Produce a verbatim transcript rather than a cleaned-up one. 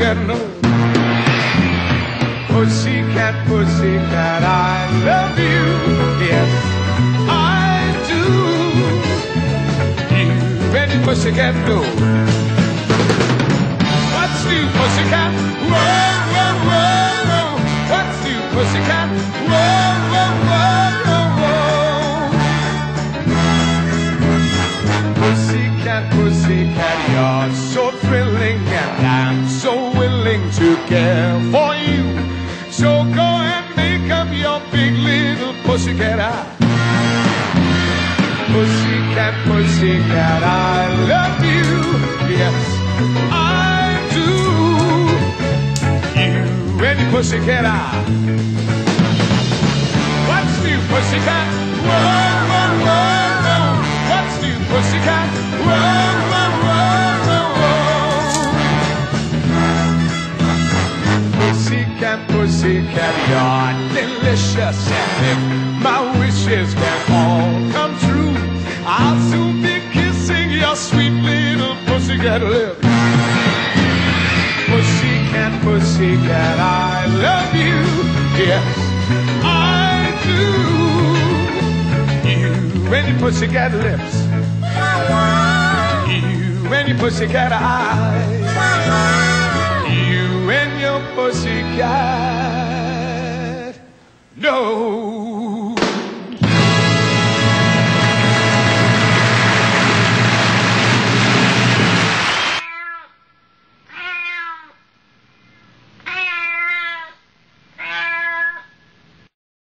pussycat, no. Pussycat, pussycat, I love you. Yes, I do. You any pussycat, no. What's new, pussycat? Whoa, whoa, whoa, whoa. What's new, pussycat? Whoa, whoa, whoa, whoa, whoa. Pussycat, pussycat, you're so thrilling, and I'm so willing to care for you. So go and make up your big little pussycat eye. Pussycat, pussycat, I love you. Yes, I do. You any pussycat eye. What's new, pussycat? Whoa, whoa, whoa, whoa. What's new, pussycat? Whoa, whoa, whoa, whoa, whoa. Pussycat, pussycat, you're delicious, and if my wishes can all come true, I'll soon be kissing your sweet little pussycat lips. Pussycat, pussycat, I love you. Yes, I do. You and your pussycat lips. You and your pussycat eyes.